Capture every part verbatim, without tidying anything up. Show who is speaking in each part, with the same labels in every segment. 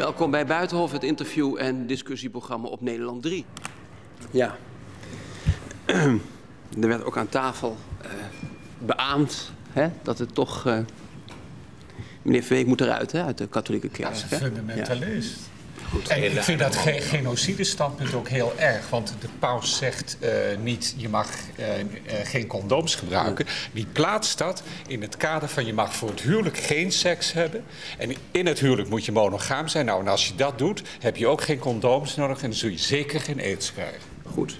Speaker 1: Welkom bij Buitenhof, het interview- en discussieprogramma op Nederland drie. Ja, er werd ook aan tafel uh, beaamd hè, dat het toch... Uh, meneer Verbeek moet eruit, hè, uit de katholieke kerk.
Speaker 2: Dat is een fundamentalist.
Speaker 1: Ja.
Speaker 2: Goed. En ik vind dat ge genocidestandpunt ook heel erg. Want de paus zegt uh, niet, je mag uh, uh, geen condooms gebruiken. Die plaatst dat in het kader van je mag voor het huwelijk geen seks hebben. En in het huwelijk moet je monogaam zijn. Nou, en als je dat doet, heb je ook geen condooms nodig. En dan zul je zeker geen aids krijgen.
Speaker 1: Goed.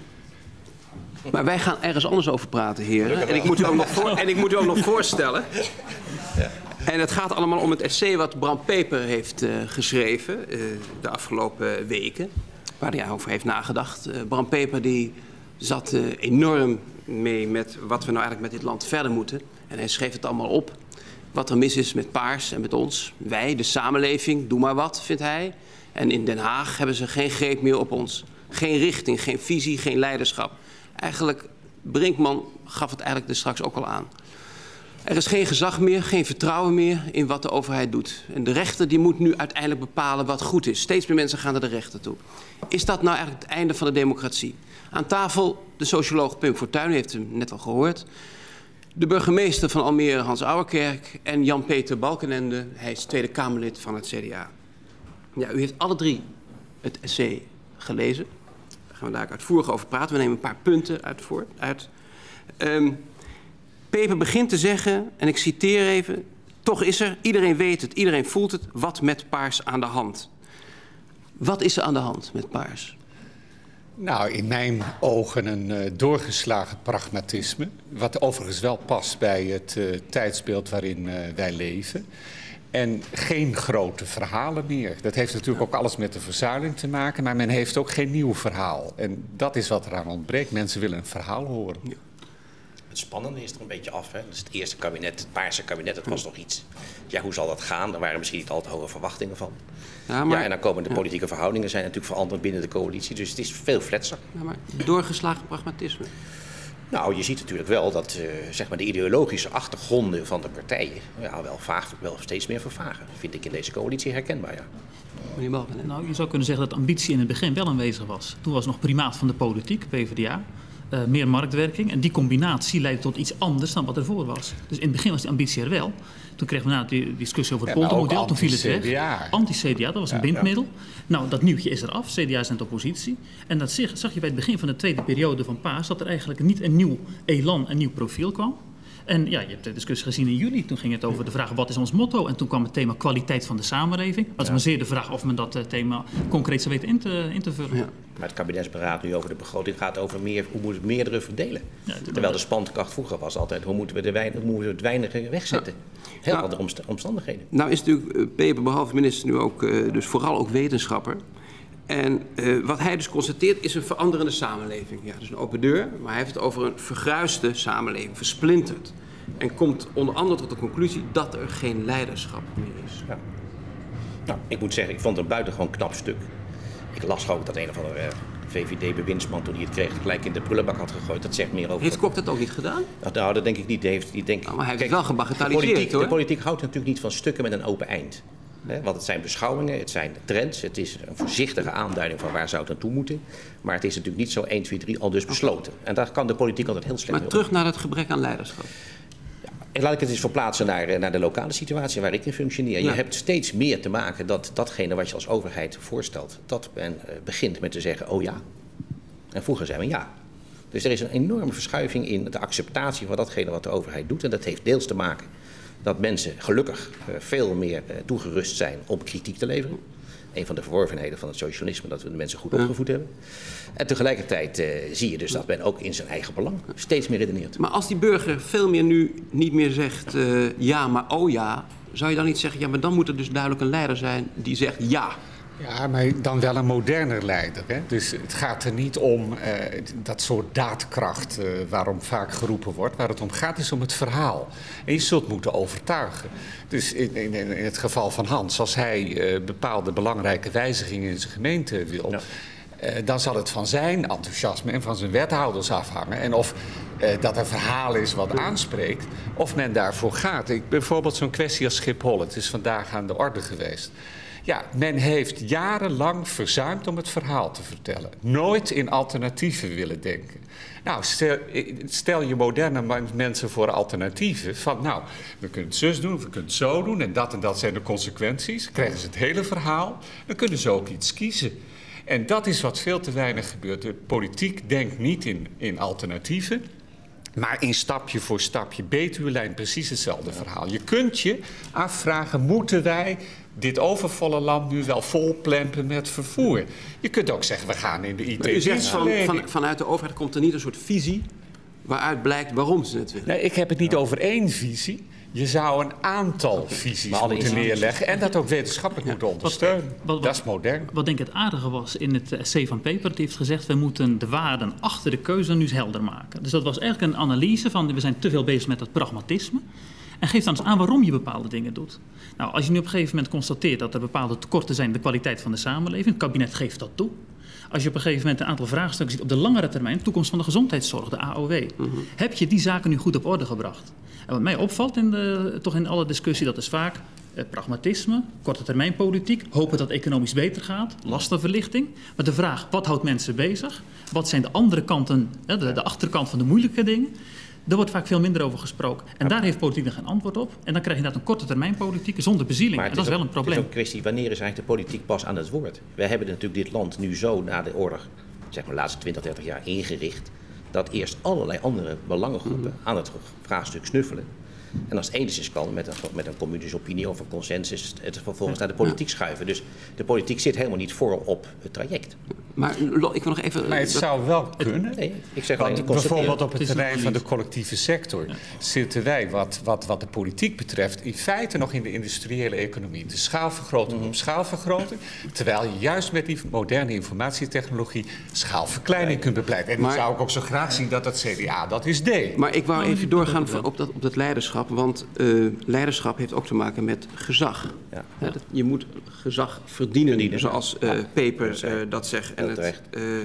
Speaker 1: Maar wij gaan ergens anders over praten, heren. En ik moet u ook nog, voor, en ik moet u ook nog voorstellen... Ja. En het gaat allemaal om het essay wat Bram Peper heeft uh, geschreven uh, de afgelopen weken. Waar hij over heeft nagedacht. Uh, Bram Peper die zat uh, enorm mee met wat we nou eigenlijk met dit land verder moeten. En hij schreef het allemaal op. Wat er mis is met Paars en met ons. Wij, de samenleving, doe maar wat, vindt hij. En in Den Haag hebben ze geen greep meer op ons. Geen richting, geen visie, geen leiderschap. Eigenlijk, Brinkman gaf het eigenlijk er straks ook al aan. Er is geen gezag meer, geen vertrouwen meer in wat de overheid doet. En de rechter die moet nu uiteindelijk bepalen wat goed is. Steeds meer mensen gaan naar de rechter toe. Is dat nou eigenlijk het einde van de democratie? Aan tafel de socioloog Pim Fortuyn, u heeft hem net al gehoord. De burgemeester van Almere, Hans Ouwerkerk. En Jan-Peter Balkenende, hij is Tweede Kamerlid van het C D A. Ja, u heeft alle drie het essay gelezen. Daar gaan we daar uitvoerig over praten. We nemen een paar punten uit. Voor, uit. Um, Peper begint te zeggen, en ik citeer even... toch is er, iedereen weet het, iedereen voelt het... wat met Paars aan de hand. Wat is er aan de hand met Paars?
Speaker 2: Nou, in mijn ogen een uh, doorgeslagen pragmatisme. Wat overigens wel past bij het uh, tijdsbeeld waarin uh, wij leven. En geen grote verhalen meer. Dat heeft natuurlijk ook alles met de verzuiling te maken... maar men heeft ook geen nieuw verhaal. En dat is wat eraan ontbreekt. Mensen willen een verhaal horen. Ja.
Speaker 3: Het spannende is er een beetje af. Hè? Dus het eerste kabinet, het Paarse kabinet, dat was nog iets. Ja, hoe zal dat gaan? Daar waren misschien niet al te hoge verwachtingen van. Ja, maar, ja en dan komen de politieke ja. verhoudingen zijn natuurlijk veranderd binnen de coalitie. Dus het is veel fletser.
Speaker 1: Ja, maar doorgeslagen pragmatisme.
Speaker 3: Nou, je ziet natuurlijk wel dat uh, zeg maar de ideologische achtergronden van de partijen... Ja, wel, vaag, wel steeds meer vervagen. Vind ik in deze coalitie herkenbaar, ja.
Speaker 4: Nou, je zou kunnen zeggen dat ambitie in het begin wel aanwezig was. Toen was het nog primaat van de politiek, P v d A... Uh, meer marktwerking. En die combinatie leidde tot iets anders dan wat ervoor was. Dus in het begin was die ambitie er wel. Toen kregen we na die discussie over het ja, poldermodel. Toen viel het weg. Anti-C D A, dat was een ja, bindmiddel. Ja. Nou, dat nieuwtje is eraf. C D A is in de oppositie. En dat zag, zag je bij het begin van de tweede periode van Paas... dat er eigenlijk niet een nieuw elan, een nieuw profiel kwam. En ja, je hebt de discussie gezien in juli. Toen ging het over de vraag, wat is ons motto? En toen kwam het thema kwaliteit van de samenleving. Dat is ja. maar zeer de vraag of men dat uh, thema concreet zou weten in te, in te vullen. Ja.
Speaker 3: Maar het kabinetsberaad nu over de begroting gaat over meer, hoe moeten we meerdere verdelen. Ja, Terwijl de spankracht vroeger was altijd, hoe moeten we, de weinig, hoe moeten we het weinige wegzetten. Ja. Heel nou, andere omst omstandigheden.
Speaker 1: Nou is natuurlijk uh, Peper, behalve minister, nu ook, uh, dus vooral ook wetenschapper. En uh, wat hij dus constateert is een veranderende samenleving. Ja, dus een open deur, maar hij heeft het over een vergruisde samenleving, versplinterd. En komt onder andere tot de conclusie dat er geen leiderschap meer is. Ja.
Speaker 3: Nou, ik moet zeggen, ik vond het een buitengewoon knap stuk. Ik las ook dat een of andere uh, V V D-bewindsman toen hij het kreeg gelijk in de prullenbak had gegooid. Dat zegt meer over...
Speaker 1: Heeft Kok dat ook niet gedaan?
Speaker 3: Nou, dat denk ik niet. Heeft, die denk,
Speaker 1: nou, maar hij heeft
Speaker 3: kijk,
Speaker 1: het wel gebagatelliseerd,
Speaker 3: de politiek,
Speaker 1: hoor.
Speaker 3: De politiek houdt natuurlijk niet van stukken met een open eind. He, want het zijn beschouwingen, het zijn trends, het is een voorzichtige aanduiding van waar zou het naartoe moeten. Maar het is natuurlijk niet zo één, twee, drie al dus besloten. En daar kan de politiek altijd heel slecht mee
Speaker 1: Maar terug naar het gebrek aan leiderschap.
Speaker 3: En laat ik het eens verplaatsen naar, naar de lokale situatie waar ik in functioneer. Ja. Je hebt steeds meer te maken dat datgene wat je als overheid voorstelt, dat men uh, begint met te zeggen, oh ja. En vroeger zei men ja. Dus er is een enorme verschuiving in de acceptatie van datgene wat de overheid doet. En dat heeft deels te maken dat mensen gelukkig uh, veel meer uh, toegerust zijn om kritiek te leveren. Een van de verworvenheden van het socialisme, dat we de mensen goed opgevoed hebben. En tegelijkertijd uh, zie je dus dat men ook in zijn eigen belang steeds meer redeneert.
Speaker 1: Maar als die burger veel meer nu niet meer zegt uh, ja, maar oh ja, zou je dan niet zeggen, ja, maar dan moet er dus duidelijk een leider zijn die zegt ja.
Speaker 2: Ja, maar dan wel een moderner leider. Hè? Dus het gaat er niet om uh, dat soort daadkracht uh, waarom vaak geroepen wordt. Waar het om gaat is om het verhaal. En je zult moeten overtuigen. Dus in, in, in het geval van Hans, als hij uh, bepaalde belangrijke wijzigingen in zijn gemeente wil... Ja. Uh, dan zal het van zijn enthousiasme en van zijn wethouders afhangen. En of uh, dat een verhaal is wat aanspreekt, of men daarvoor gaat. Ik, bijvoorbeeld zo'n kwestie als Schiphol. Het is vandaag aan de orde geweest. Ja, men heeft jarenlang verzuimd om het verhaal te vertellen. Nooit in alternatieven willen denken. Nou, stel, stel je moderne mensen voor alternatieven. Van nou, we kunnen het zus doen, we kunnen het zo doen. En dat en dat zijn de consequenties. Dan krijgen ze het hele verhaal. Dan kunnen ze ook iets kiezen. En dat is wat veel te weinig gebeurt. De politiek denkt niet in, in alternatieven. Maar in stapje voor stapje, Betuwelijn, precies hetzelfde verhaal. Je kunt je afvragen, moeten wij dit overvolle land nu wel volplempen met vervoer? Je kunt ook zeggen, we gaan in de I T.
Speaker 1: U zegt van, van, vanuit de overheid komt er niet een soort visie waaruit blijkt waarom ze het willen.
Speaker 2: Nee, ik heb het niet over één visie. Je zou een aantal visies moeten neerleggen en dat ook wetenschappelijk moeten ondersteunen. Wat, wat, dat is modern.
Speaker 4: Wat denk ik het aardige was in het essay van Peper, het heeft gezegd, we moeten de waarden achter de keuze nu eens helder maken. Dus dat was eigenlijk een analyse van, we zijn te veel bezig met dat pragmatisme. En geef dan eens aan waarom je bepaalde dingen doet. Nou, als je nu op een gegeven moment constateert dat er bepaalde tekorten zijn in de kwaliteit van de samenleving, het kabinet geeft dat toe. Als je op een gegeven moment een aantal vraagstukken ziet op de langere termijn, toekomst van de gezondheidszorg, de A O W. Mm-hmm. Heb je die zaken nu goed op orde gebracht? En wat mij opvalt in de, toch in alle discussie, dat is vaak eh, pragmatisme, korte termijn politiek, hopen dat het economisch beter gaat, lastenverlichting. Maar de vraag, wat houdt mensen bezig? Wat zijn de andere kanten, eh, de, de achterkant van de moeilijke dingen? Daar wordt vaak veel minder over gesproken. En daar heeft politiek nog geen antwoord op. En dan krijg je inderdaad een korte termijn politiek zonder bezieling. En dat is wel een probleem.
Speaker 3: Het is ook een kwestie, wanneer is eigenlijk de politiek pas aan het woord? Wij hebben natuurlijk dit land nu zo na de oorlog, zeg maar de laatste twintig, dertig jaar ingericht, dat eerst allerlei andere belangengroepen aan het vraagstuk snuffelen. En als het enigszins kan met een, met een communische opinie of een consensus het vervolgens naar de politiek schuiven. Dus de politiek zit helemaal niet voor op het traject.
Speaker 1: Maar ik wil nog even...
Speaker 2: Maar het zou wel kunnen.
Speaker 3: Nee, ik zeg
Speaker 2: Want
Speaker 3: alleen,
Speaker 2: bijvoorbeeld op het terrein van de collectieve sector ja. zitten wij, wat, wat, wat de politiek betreft, in feite nog in de industriële economie. De schaalvergroting mm-hmm. op schaalvergroting. Terwijl je juist met die moderne informatietechnologie schaalverkleining ja. kunt bepleiten. En dan zou ik ook zo graag zien dat het C D A dat is deed.
Speaker 1: Maar ik wou even doorgaan op dat, op dat leiderschap. Want uh, leiderschap heeft ook te maken met gezag. Ja. Ja, dat, je moet gezag verdienen, verdienen zoals uh, ja. Peper uh, dat zegt. En het, uh, uh,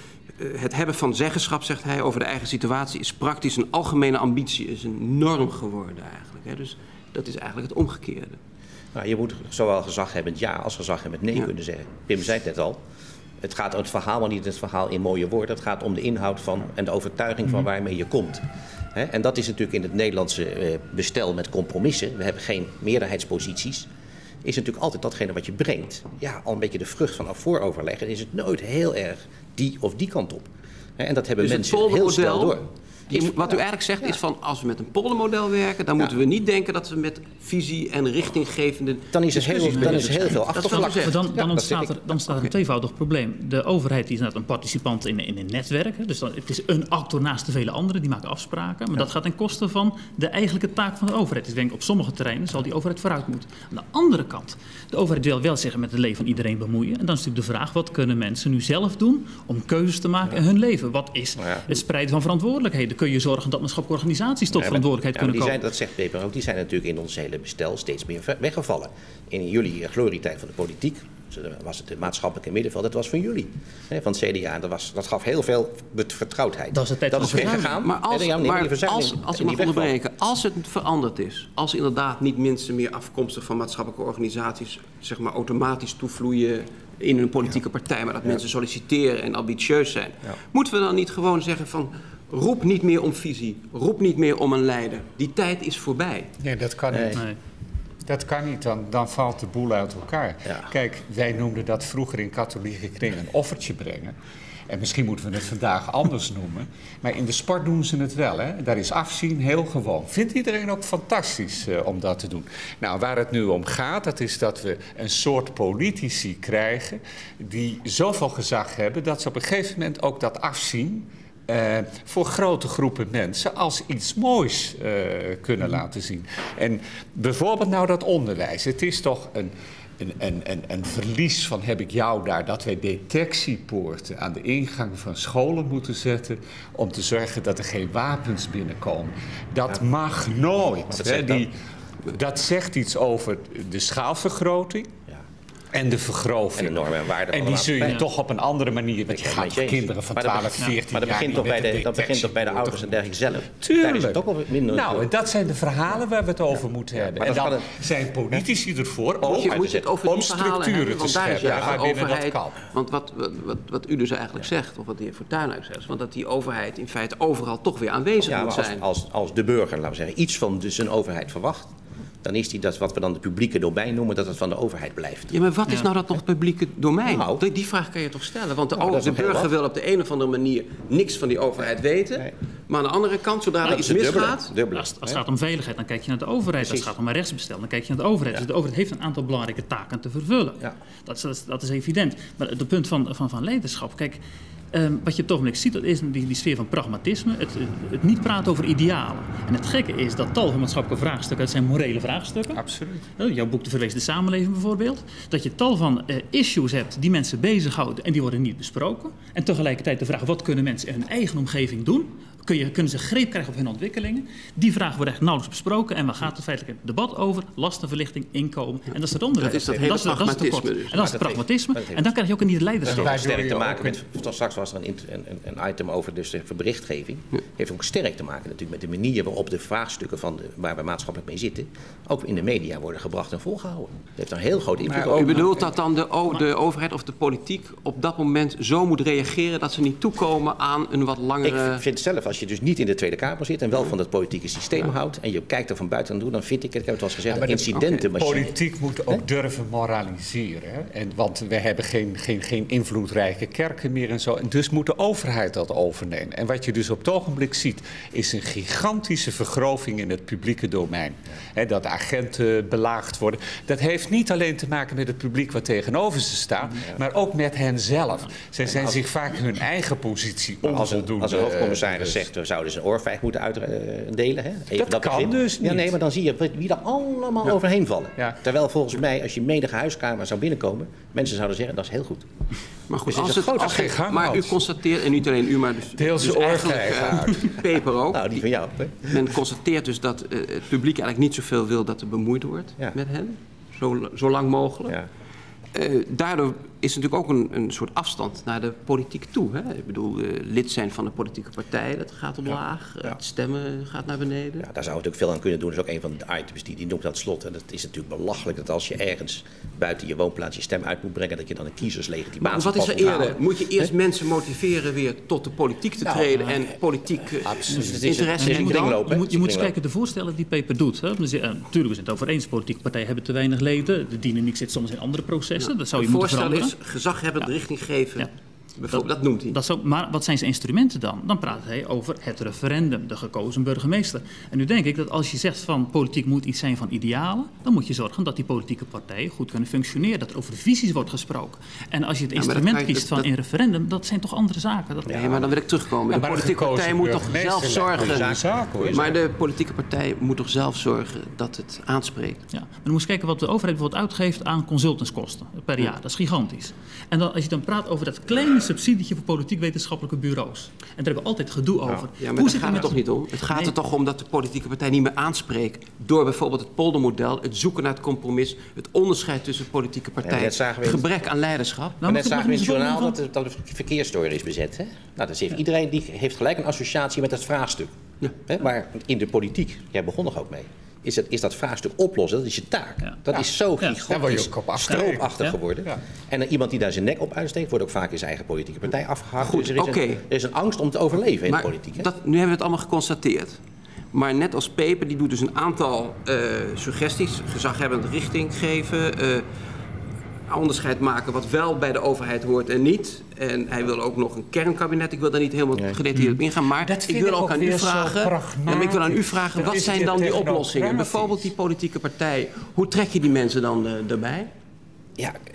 Speaker 1: het hebben van zeggenschap, zegt hij, over de eigen situatie is praktisch een algemene ambitie, is een norm geworden eigenlijk. Hè. Dus dat is eigenlijk het omgekeerde.
Speaker 3: Nou, je moet zowel gezaghebbend ja als gezaghebbend nee ja. kunnen zeggen. Pim zei het net al. Het gaat om het verhaal, maar niet het verhaal in mooie woorden. Het gaat om de inhoud van en de overtuiging van waarmee je komt. He, en dat is natuurlijk in het Nederlandse uh, bestel met compromissen. We hebben geen meerderheidsposities. Is natuurlijk altijd datgene wat je brengt. Ja, al een beetje de vrucht van vooroverleggen. Is het nooit heel erg die of die kant op. He, en dat hebben dus mensen heel snel door.
Speaker 1: Is, wat u eigenlijk zegt ja. is van als we met een poldermodel werken, dan ja. moeten we niet denken dat we met visie en richtinggevende.
Speaker 3: Dan is er heel, dan is heel veel achtervlak.
Speaker 4: Dan, dan, ja, ontstaat er, dan staat er een tweevoudig probleem. De overheid die is net een participant in, in een netwerk. Dus dan, het is een actor naast de vele anderen, die maken afspraken. Maar ja. dat gaat ten koste van de eigenlijke taak van de overheid. Dus ik denk op sommige terreinen zal die overheid vooruit moeten. Aan de andere kant, de overheid wil wel zeggen met het leven van iedereen bemoeien. En dan is natuurlijk de vraag, wat kunnen mensen nu zelf doen om keuzes te maken ja. in hun leven? Wat is ja. het spreiden van verantwoordelijkheden? Kun je zorgen dat maatschappelijke organisaties tot ja, verantwoordelijkheid
Speaker 3: ja,
Speaker 4: kunnen
Speaker 3: zijn,
Speaker 4: komen?
Speaker 3: Dat zegt Peper ook. Die zijn natuurlijk in ons hele bestel steeds meer weggevallen. In jullie glorietijd van de politiek was het het maatschappelijke middenveld. Dat was van jullie. Van het C D A. Dat, was, dat gaf heel veel vertrouwdheid.
Speaker 4: Dat is, tijd
Speaker 3: dat is weggegaan.
Speaker 1: Maar als, ja, nee, maar als, als ik mag onderbreken, als het veranderd is, als inderdaad niet mensen meer afkomstig van maatschappelijke organisaties, zeg maar automatisch toevloeien in een politieke ja. partij, maar dat ja. mensen solliciteren en ambitieus zijn, ja. moeten we dan niet gewoon zeggen van roep niet meer om visie, roep niet meer om een leider. Die tijd is voorbij.
Speaker 2: Nee, dat kan niet. Nee. Dat kan niet, dan, dan valt de boel uit elkaar. Ja. Kijk, wij noemden dat vroeger in katholieke kringen een offertje brengen. En misschien moeten we het vandaag anders noemen. Maar in de sport doen ze het wel. Hè? Daar is afzien heel gewoon. Vindt iedereen ook fantastisch uh, om dat te doen. Nou, waar het nu om gaat, dat is dat we een soort politici krijgen die zoveel gezag hebben dat ze op een gegeven moment ook dat afzien Uh, voor grote groepen mensen als iets moois uh, kunnen laten zien. En bijvoorbeeld nou dat onderwijs. Het is toch een, een, een, een, een verlies van heb ik jou daar dat wij detectiepoorten aan de ingang van scholen moeten zetten om te zorgen dat er geen wapens binnenkomen. Dat ja. mag nooit. Hè, die, dat zegt iets over de schaalvergroting. En de vergroving.
Speaker 3: En de normen en waarden.
Speaker 2: En die zul je ja. toch op een andere manier... Want je
Speaker 3: ja,
Speaker 2: gaat kinderen van twaalf, veertien jaar...
Speaker 3: Maar dat begint toch bij de, dat begint toch bij de ouders en dergelijke zelf?
Speaker 2: Tuurlijk.
Speaker 3: Daar is het ook al minder.
Speaker 2: Nou, en dat zijn de verhalen waar we het over ja. moeten hebben. En dan het... zijn politici ervoor ook
Speaker 1: moet je, moet je het over
Speaker 2: om structuren te scheppen.
Speaker 1: Ja,
Speaker 2: ja,
Speaker 1: overheid, want wat, wat, wat, wat u dus eigenlijk ja. zegt, of wat de heer Fortuyn eigenlijk zegt... want dat die overheid in feite overal toch weer aanwezig
Speaker 3: ja,
Speaker 1: moet
Speaker 3: als,
Speaker 1: zijn.
Speaker 3: Als, als de burger, laten we zeggen, iets van dus een overheid verwacht... dan is die dat wat we dan de publieke domein noemen, dat het van de overheid blijft.
Speaker 1: Ja, maar wat is ja. nou dat nog publieke domein? Nou, die, die vraag kan je toch stellen? Want de, nou, de burger wil op de een of andere manier niks van die overheid weten. Nee. Maar aan de andere kant, zodra er iets misgaat...
Speaker 3: Dubbele, dubbele,
Speaker 4: als, als het gaat om veiligheid, dan kijk je naar de overheid. Precies. Als het gaat om een rechtsbestel, dan kijk je naar de overheid. Ja. Dus de overheid heeft een aantal belangrijke taken te vervullen. Ja. Dat, is, dat, is, dat is evident. Maar het punt van, van, van leiderschap... Kijk, Um, wat je op het ogenblik ziet, dat is die, die sfeer van pragmatisme. Het, het niet praten over idealen. En het gekke is dat tal van maatschappelijke vraagstukken... het zijn morele vraagstukken.
Speaker 2: Absoluut.
Speaker 4: Uh, jouw boek De Verweesde Samenleving bijvoorbeeld. Dat je tal van uh, issues hebt die mensen bezighouden... en die worden niet besproken. En tegelijkertijd de vraag, wat kunnen mensen in hun eigen omgeving doen... Kun je, kunnen ze greep krijgen op hun ontwikkelingen? Die vragen worden echt nauwelijks besproken. En waar gaat het feitelijk het debat over? Lastenverlichting, inkomen. En dat is het onderwerp.
Speaker 1: Dat is dat hele
Speaker 4: dat is,
Speaker 1: pragmatisme.
Speaker 4: Dat is
Speaker 1: dus.
Speaker 4: En dat is het pragmatisme. Dat en dan krijg je ook een niet leiderschap.
Speaker 3: Dat heeft sterk te maken met... Straks was er een, een, een item over dus de berichtgeving. Ja. Heeft ook sterk te maken natuurlijk met de manier waarop de vraagstukken van de, waar we maatschappelijk mee zitten... ook in de media worden gebracht en volgehouden. Dat heeft een heel groot invloed op.
Speaker 1: U bedoelt dat dan de, o, de overheid of de politiek op dat moment zo moet reageren... dat ze niet toekomen aan een wat langere...
Speaker 3: Ik vind zelf, als je dus niet in de Tweede Kamer zit en wel van het politieke systeem ja. houdt en je kijkt er van buiten aan toe, dan vind ik, ik heb het al eens gezegd, ja, incidenten...
Speaker 2: Okay. Politiek moet ook He? durven moraliseren. Hè? En, want we hebben geen, geen, geen invloedrijke kerken meer en zo. En dus moet de overheid dat overnemen. En wat je dus op het ogenblik ziet, is een gigantische vergroving in het publieke domein. Ja. Hè, dat agenten belaagd worden. Dat heeft niet alleen te maken met het publiek wat tegenover ze staat, ja. maar ook met hen zelf. Zij zijn als, zich vaak hun eigen positie onvoldoende...
Speaker 3: Als een hoofdcommissaris uh, zegt, we zouden ze een oorvijg moeten uitdelen. Hè? Even
Speaker 2: dat, dat kan begin. dus niet.
Speaker 3: Ja, nee, maar dan zie je wie er allemaal ja. overheen vallen. Ja. Terwijl volgens mij, als je menige huiskamer zou binnenkomen, mensen zouden zeggen, dat is heel goed.
Speaker 1: Maar goed, dus als het, als het, maar u constateert, en niet alleen u, maar dus,
Speaker 2: Deels
Speaker 1: dus eigenlijk uh, Peper ook.
Speaker 3: Nou, die van jou. Hè?
Speaker 1: Men constateert dus dat uh, het publiek eigenlijk niet zoveel wil dat er bemoeid wordt ja. met hen. Zo, zo lang mogelijk. Ja. Uh, daardoor is natuurlijk ook een, een soort afstand naar de politiek toe. Hè? Ik bedoel, uh, lid zijn van een politieke partij, dat gaat omlaag. Ja. Ja. Het stemmen gaat naar beneden.
Speaker 3: Ja, daar zou het ook veel aan kunnen doen. Dat is ook een van de items die, die noemt aan het slot. En dat is natuurlijk belachelijk dat als je ergens buiten je woonplaats je stem uit moet brengen, dat je dan een kiezerslegitimatie
Speaker 1: Maar wat is er eerder? Moet je eerst He? mensen motiveren weer tot de politiek te nou, treden nou, en politiek uh, interesse
Speaker 4: in de kringloop? Je moet, je moet eens kijken de voorstellen die Peper doet. Hè? Dus, uh, natuurlijk, we zijn het over eens. Politieke partijen hebben te weinig leden. De dynamiek zit soms in andere processen. Ja. Dat zou je moeten veranderen.
Speaker 1: Is gezaghebbend ja. richting geven. Ja. Dat, dat noemt hij.
Speaker 4: Dat zou, maar wat zijn zijn instrumenten dan? Dan praat hij over het referendum, de gekozen burgemeester. En nu denk ik dat als je zegt van politiek moet iets zijn van idealen, dan moet je zorgen dat die politieke partijen goed kunnen functioneren. Dat er over visies wordt gesproken. En als je het ja, instrument je, kiest dat, van dat, een referendum, dat zijn toch andere zaken. Dat,
Speaker 1: nee, maar dan wil ik terugkomen. Ja, de politieke partij moet toch zelf zorgen. Zaak, maar de politieke partij moet toch zelf zorgen dat het aanspreekt.
Speaker 4: Ja, maar dan moet je kijken wat de overheid bijvoorbeeld uitgeeft aan consultantskosten per jaar. Dat is gigantisch. En dan, als je dan praat over dat kleine subsidietje voor politiek-wetenschappelijke bureaus. En daar hebben we altijd gedoe over.
Speaker 1: Ja, ja maar Hoe daar gaat het toch niet om? Het gaat nee. er toch om dat de politieke partij niet meer aanspreekt door bijvoorbeeld het poldermodel, het zoeken naar het compromis, het onderscheid tussen politieke partijen, ja, het gebrek aan leiderschap.
Speaker 3: Nou, net zagen we in het journaal dat de, dat de verkeersstoring is bezet. Hè? Nou, dat heeft ja. Iedereen die heeft gelijk een associatie met het vraagstuk. Ja. Hè? Maar in de politiek, jij begon er ook mee, Is, het, is dat vraagstuk oplossen, dat is je taak. Ja. Dat ja. is zo gigantisch ja. stroopachtig ja. geworden. Ja. En uh, iemand die daar zijn nek op uitsteekt, wordt ook vaak in zijn eigen politieke partij afgehaakt.
Speaker 1: Goed,
Speaker 3: dus er is,
Speaker 1: okay.
Speaker 3: een, er is een angst om te overleven in
Speaker 1: maar
Speaker 3: de politiek. Hè?
Speaker 1: Dat, nu hebben we het allemaal geconstateerd. Maar net als Peper, die doet dus een aantal uh, suggesties, gezaghebbend richting geven, uh, onderscheid maken wat wel bij de overheid hoort en niet. En hij wil ook nog een kernkabinet. Ik wil daar niet helemaal nee. gedetailleerd op ingaan. Maar ik wil ook, ook aan u vragen. Ja, maar ik wil aan u vragen, wat zijn dan die oplossingen? Bijvoorbeeld die politieke partij. Hoe trek je die mensen dan uh, erbij?
Speaker 3: Ja, uh,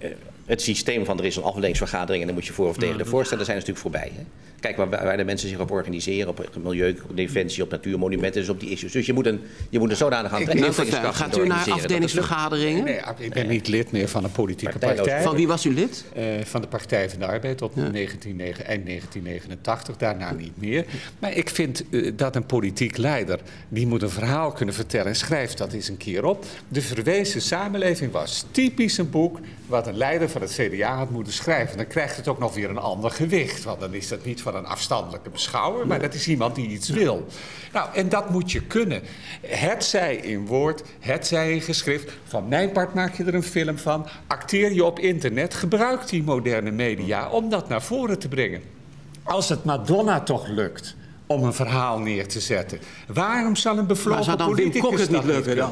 Speaker 3: Het systeem van er is een afdelingsvergadering en dan moet je voor of tegen de voorstellen zijn natuurlijk voorbij. Hè? Kijk waar, waar de mensen zich op organiseren, op milieu, op defensie, op natuurmonumenten, dus op die issues. Dus je moet een, je moet een zodanig aantrekkingskracht
Speaker 1: Gaat u naar afdelingsvergaderingen?
Speaker 2: Nee, ik ben niet lid meer van een politieke partij.
Speaker 1: Van wie was u lid?
Speaker 2: Uh, van de Partij van de Arbeid tot ja. negentien, eind negentien negenentachtig, daarna niet meer. Maar ik vind uh, dat een politiek leider, die moet een verhaal kunnen vertellen en schrijft dat eens een keer op. De verwezen samenleving was typisch een boek wat een leider van het C D A had moeten schrijven. Dan krijgt het ook nog weer een ander gewicht, want dan is dat niet van een afstandelijke beschouwer, maar dat is iemand die iets wil. Nou, en dat moet je kunnen. Hetzij in woord, hetzij in geschrift. Van mijn part maak je er een film van. Acteer je op internet. Gebruik die moderne media om dat naar voren te brengen. Als het Madonna toch lukt om een verhaal neer te zetten, waarom zal een bevlogen politicus
Speaker 1: het niet lukken dan?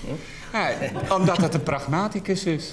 Speaker 2: Ja, omdat het een pragmaticus is.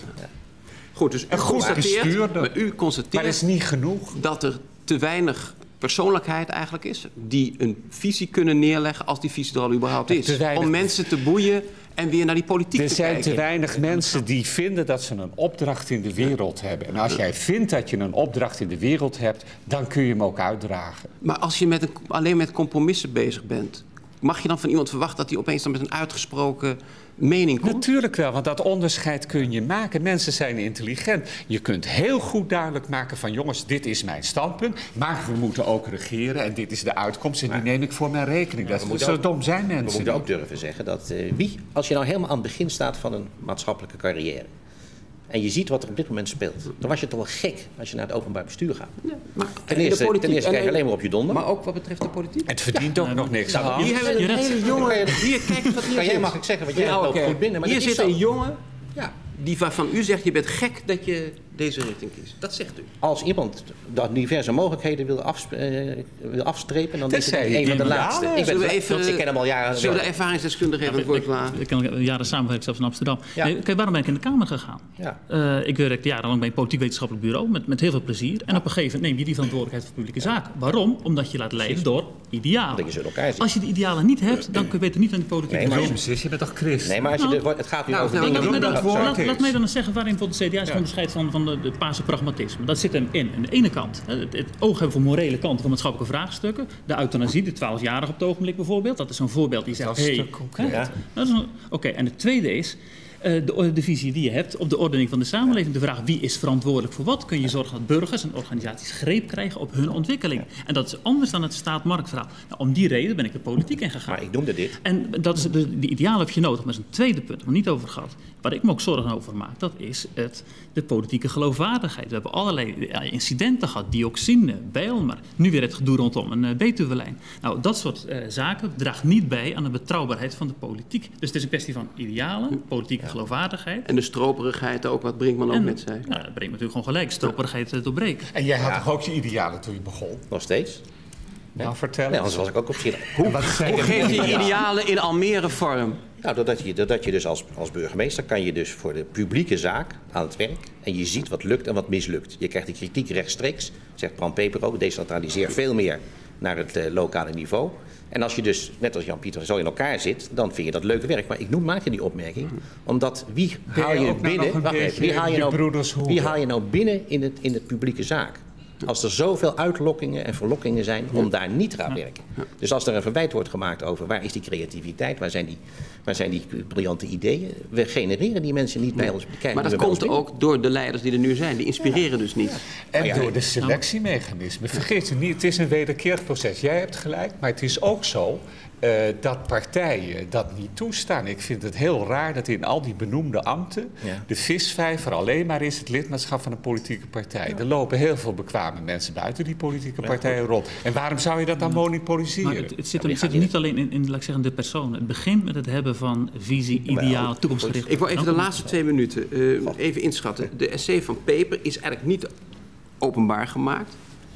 Speaker 1: Goed, dus u constateert, maar u constateert
Speaker 2: maar dat is niet genoeg.
Speaker 1: Dat er te weinig persoonlijkheid eigenlijk is, die een visie kunnen neerleggen als die visie er al überhaupt is. Weinig... Om mensen te boeien en weer naar die politiek
Speaker 2: er
Speaker 1: te kijken.
Speaker 2: Er zijn te weinig mensen die vinden dat ze een opdracht in de wereld hebben. En als jij vindt dat je een opdracht in de wereld hebt, dan kun je hem ook uitdragen.
Speaker 1: Maar als je met een, alleen met compromissen bezig bent, mag je dan van iemand verwachten dat hij opeens dan met een uitgesproken mening komt?
Speaker 2: Natuurlijk wel, want dat onderscheid kun je maken. Mensen zijn intelligent. Je kunt heel goed duidelijk maken van jongens, dit is mijn standpunt, maar we moeten ook regeren en dit is de uitkomst en die neem ik voor mijn rekening. Ja, dat zo dom zijn mensen.
Speaker 3: We moeten ook durven zeggen dat uh, wie, als je nou helemaal aan het begin staat van een maatschappelijke carrière en je ziet wat er op dit moment speelt, dan was je toch wel gek als je naar het openbaar bestuur gaat. Ja, maar ten eerste, ten eerste krijg je alleen maar op je donder.
Speaker 1: Maar ook wat betreft de politiek.
Speaker 2: Het verdient ja, ook nog niks.
Speaker 1: Nou, hier hebben we een hele jongen. Hier, kijk eens wat hier
Speaker 3: kan
Speaker 1: zit.
Speaker 3: jij mag ik zeggen, want jij ja, loopt okay. goed binnen. Maar
Speaker 1: hier zit een jongen
Speaker 3: ja.
Speaker 1: die waarvan u zegt, je bent gek dat je deze richting kiest. Dat zegt u.
Speaker 3: Als iemand de diverse mogelijkheden wil, afsp uh, wil afstrepen, dan is het een van de laatste. Ik, ben, even, ik ken hem al jaren.
Speaker 1: Zullen we de ervaringsdeskundige even het woord laten?
Speaker 4: Ik ken jaren samenwerken zelfs in Amsterdam. Ja. Nee, kijk, waarom ben ik in de Kamer gegaan? Ja. Uh, ik werkte jarenlang bij een politiek wetenschappelijk bureau met, met heel veel plezier. En op een gegeven moment neem je die verantwoordelijkheid voor publieke zaken. Waarom? Omdat je laat leiden door idealen. Als je de idealen niet hebt, dan kun je beter niet aan de politiek
Speaker 3: nee, maar
Speaker 2: precies, je bent toch christen?
Speaker 3: Nee, maar als je
Speaker 4: nou,
Speaker 3: de, het gaat nu
Speaker 1: nou,
Speaker 3: over
Speaker 1: nou,
Speaker 3: dingen...
Speaker 1: Nou,
Speaker 4: nou, laat, laat mij dan eens zeggen waarin bijvoorbeeld de C D A zich onderscheidt van, van de, de paarse pragmatisme. Dat zit hem in. Aan de ene kant het, het oog hebben voor morele kanten van maatschappelijke vraagstukken. De euthanasie, de twaalfjarige op het ogenblik bijvoorbeeld. Dat is een voorbeeld die zegt...
Speaker 2: Dat is
Speaker 4: hey,
Speaker 2: te concreet.
Speaker 4: Ja. Oké, okay. En het tweede is... Uh, de, de visie die je hebt op de ordening van de samenleving. De vraag wie is verantwoordelijk voor wat. Kun je zorgen dat burgers en organisaties greep krijgen op hun ontwikkeling. En dat is anders dan het staat-marktverhaal. Nou, om die reden ben ik de politiek ingegaan.
Speaker 3: Maar ik noemde dit.
Speaker 4: En dat is de, die idealen heb je nodig. Maar dat is een tweede punt, waar we niet over gehad. Waar ik me ook zorgen over maak, dat is het, de politieke geloofwaardigheid. We hebben allerlei incidenten gehad. Dioxine, Bijlmer. Nu weer het gedoe rondom een uh, Betuwe-lijn. Nou, dat soort uh, zaken draagt niet bij aan de betrouwbaarheid van de politiek. Dus het is een kwestie van idealen, politieke geloofwaardigheid.
Speaker 1: En de stroperigheid ook, wat Brinkman ook
Speaker 4: en,
Speaker 1: met zei.
Speaker 4: Nou, dat brengt natuurlijk gewoon gelijk, stroperigheid uh, doorbreken.
Speaker 2: En jij had
Speaker 3: ja.
Speaker 2: toch ook je idealen toen je begon?
Speaker 3: Nog steeds?
Speaker 2: Nou, ja. vertel
Speaker 3: nee, anders was ik ook op zich.
Speaker 1: Hoe, hoe geef je idealen in Almere vorm?
Speaker 3: Nou, doordat je, doordat je dus als, als burgemeester kan je dus voor de publieke zaak aan het werk en je ziet wat lukt en wat mislukt. Je krijgt de kritiek rechtstreeks, zegt Bram Peper ook, decentraliseer veel meer naar het uh, lokale niveau. En als je dus, net als Jan-Pieter, zo in elkaar zit, dan vind je dat leuke werk. Maar ik noem, maak je die opmerking, omdat wie haal je, je binnen, wacht even, wie haal je, nou, wie haal je nou binnen in het, in het publieke zaak? Als er zoveel uitlokkingen en verlokkingen zijn om daar niet te gaan werken. Dus als er een verwijt wordt gemaakt over waar is die creativiteit, waar zijn die, waar zijn die briljante ideeën, we genereren die mensen niet bij ons.
Speaker 1: Maar dat komt ook door de leiders die er nu zijn. Die inspireren dus niet.
Speaker 2: En ja, door de selectiemechanismen. Vergeet je niet, het is een wederkerig proces. Jij hebt gelijk, maar het is ook zo Uh, dat partijen dat niet toestaan. Ik vind het heel raar dat in al die benoemde ambten ja. de visvijver alleen maar is het lidmaatschap van een politieke partij. Ja. Er lopen heel veel bekwame mensen buiten die politieke partijen ja, rond. En waarom zou je dat dan monopoliseren?
Speaker 4: Maar het, het zit, er, het zit er niet alleen in, in laat ik zeggen, de persoon. Het begint met het hebben van visie, ideaal, toekomstgericht.
Speaker 1: Ik wil even de laatste twee minuten uh, even inschatten. De essay van Peper is eigenlijk niet openbaar gemaakt.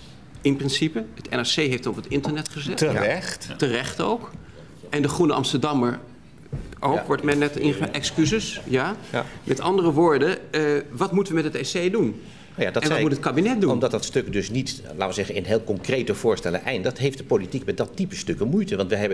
Speaker 1: In principe. Het N R C heeft het op het internet gezet.
Speaker 2: Terecht.
Speaker 1: Ja. Terecht ook. En de Groene Amsterdammer ook, ja. wordt men net ingegaan. Excuses, ja. ja. Met andere woorden, uh, wat moeten we met het essay doen? Ja, dat en wat moet het kabinet doen?
Speaker 3: Omdat dat stuk dus niet, laten we zeggen, in heel concrete voorstellen eindigt. Dat heeft de politiek met dat type stukken moeite. Want we hebben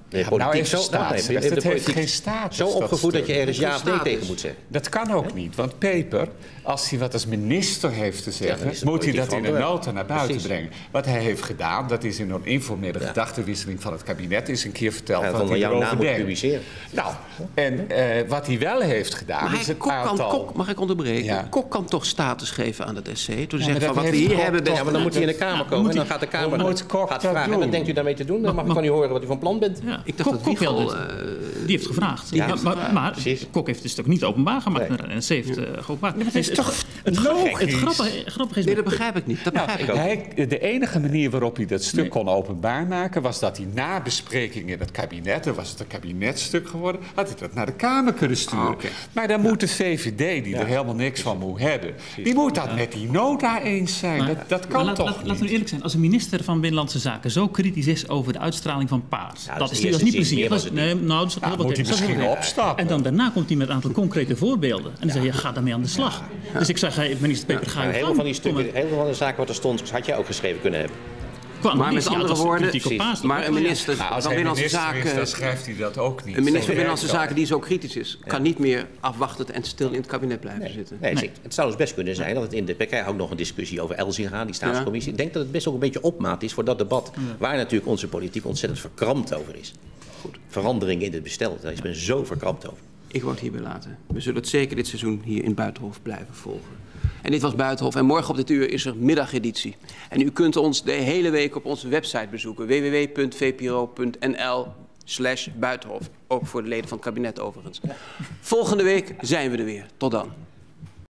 Speaker 3: Nee,
Speaker 2: Ja, nou heeft
Speaker 3: zo,
Speaker 2: status,
Speaker 3: nee,
Speaker 2: dat
Speaker 3: de
Speaker 2: heeft
Speaker 3: politiek
Speaker 2: geen status.
Speaker 3: zo opgevoed dat je ergens ja of nee
Speaker 1: status.
Speaker 3: tegen moet zeggen.
Speaker 2: Dat kan ook niet, want Peper, als hij wat als minister heeft te
Speaker 3: Ja,
Speaker 2: zeggen,
Speaker 3: dan is het
Speaker 2: moet hij
Speaker 3: politiek
Speaker 2: dat in de
Speaker 3: verantwoordelijk.
Speaker 2: nota naar buiten
Speaker 3: Precies.
Speaker 2: brengen. Wat hij heeft gedaan, dat is in een informele
Speaker 3: Ja.
Speaker 2: gedachtenwisseling van het kabinet eens een keer verteld
Speaker 3: Ja,
Speaker 2: wat
Speaker 3: van
Speaker 2: hij
Speaker 3: jouw naam
Speaker 2: erover
Speaker 3: moet
Speaker 2: denkt.
Speaker 3: publiceren.
Speaker 2: Nou, en eh, wat hij wel heeft gedaan
Speaker 1: Maar
Speaker 2: is
Speaker 1: hij,
Speaker 2: het
Speaker 1: Kok kan,
Speaker 2: aantal...
Speaker 1: Kok, mag ik onderbreken?
Speaker 2: Ja.
Speaker 1: Kok kan toch status geven aan het essay? Door te
Speaker 2: maar
Speaker 1: zeggen
Speaker 2: dat
Speaker 1: van wat we
Speaker 2: heeft
Speaker 1: hier
Speaker 2: Kok
Speaker 1: hebben...
Speaker 2: toch-
Speaker 1: best-
Speaker 3: Ja, maar dan moet hij in de Kamer komen en dan gaat de
Speaker 2: Hoe
Speaker 3: Kamer
Speaker 2: moet Kok
Speaker 3: gaat
Speaker 2: dat
Speaker 3: vragen. En
Speaker 2: doen?
Speaker 3: wat denkt u daarmee te doen? Dan mag ik van u horen wat u van plan bent.
Speaker 4: Ja.
Speaker 1: Ik dacht
Speaker 4: Kok,
Speaker 1: dat
Speaker 4: Kok wilde
Speaker 1: Wiegel...
Speaker 4: het.
Speaker 1: eh,
Speaker 4: Die heeft gevraagd.
Speaker 3: Ja,
Speaker 4: maar maar, maar
Speaker 3: precies.
Speaker 4: Kok heeft het stuk niet openbaar gemaakt.
Speaker 3: Nee.
Speaker 4: En N R C heeft uh, geopenbaard.
Speaker 2: Maar dat is
Speaker 4: Het-
Speaker 2: toch
Speaker 4: het, het,
Speaker 2: logisch?
Speaker 4: het grappige, grappige is...
Speaker 1: nee,
Speaker 4: met-
Speaker 1: dat begrijp ik niet. Dat
Speaker 2: Nou,
Speaker 1: begrijp ik niet.
Speaker 2: hij, de enige manier waarop hij dat stuk
Speaker 4: Nee.
Speaker 2: kon openbaar maken... was dat hij na bespreking in het kabinet... dan was het een kabinetstuk geworden... had hij dat naar de Kamer kunnen sturen.
Speaker 1: Ah, oké.
Speaker 2: Maar dan moet de V V D, die er helemaal niks van moet hebben... die moet dat met die nota eens zijn.
Speaker 4: Maar-
Speaker 2: dat, dat
Speaker 4: maar
Speaker 2: kan
Speaker 4: laat-
Speaker 2: toch
Speaker 4: laat-
Speaker 2: niet?
Speaker 4: Laten we eerlijk zijn. Als een minister van Binnenlandse Zaken zo kritisch is over de uitstraling van paars...
Speaker 3: Ja, dat
Speaker 4: dat,
Speaker 3: is
Speaker 4: is,
Speaker 3: de
Speaker 4: dat is niet
Speaker 3: eerste zin,
Speaker 4: plezier.
Speaker 3: meer
Speaker 4: Dat is,
Speaker 3: was het
Speaker 4: nee, nou, dat is
Speaker 2: Nou,
Speaker 4: heel wat
Speaker 2: moet hij
Speaker 4: tegen.
Speaker 2: misschien
Speaker 4: Dat is-
Speaker 2: opstappen.
Speaker 4: En dan daarna komt hij met een aantal concrete voorbeelden. En dan zeg je, ga daarmee aan de slag. Dus ik zeg, hey, minister Peper, ga je
Speaker 3: Nou, heel veel van die stukken, heel veel van de zaken wat er stond, had jij ook geschreven kunnen hebben.
Speaker 1: Maar met andere woorden,
Speaker 4: paars,
Speaker 1: maar een minister
Speaker 2: Nou, als
Speaker 1: van
Speaker 2: hij
Speaker 1: Binnenlandse
Speaker 2: minister is,
Speaker 1: Zaken...
Speaker 2: dan schrijft hij dat ook niet.
Speaker 1: Een minister
Speaker 2: Zo
Speaker 1: van Binnenlandse
Speaker 2: werkt
Speaker 1: Zaken die zo kritisch is... kan niet meer afwachtend en stil in het kabinet blijven zitten.
Speaker 3: Nee, het- Het zou dus best kunnen zijn dat het in de... We krijgen ook nog een discussie over Elzinga, die staatscommissie. Ik denk dat het best ook een beetje opmaat is voor dat debat... waar natuurlijk onze politiek ontzettend verkrampt over is. Goed. Verandering in het bestel, daar is men zo verkrampt over.
Speaker 1: Ik wou het hierbij laten. We zullen het zeker dit seizoen hier in Buitenhof blijven volgen. En dit was Buitenhof. En morgen op dit uur is er middageditie. En u kunt ons de hele week op onze website bezoeken. w w w punt v p r o punt n l slash Buitenhof. Ook voor de leden van het kabinet overigens. Volgende week zijn we er weer. Tot dan.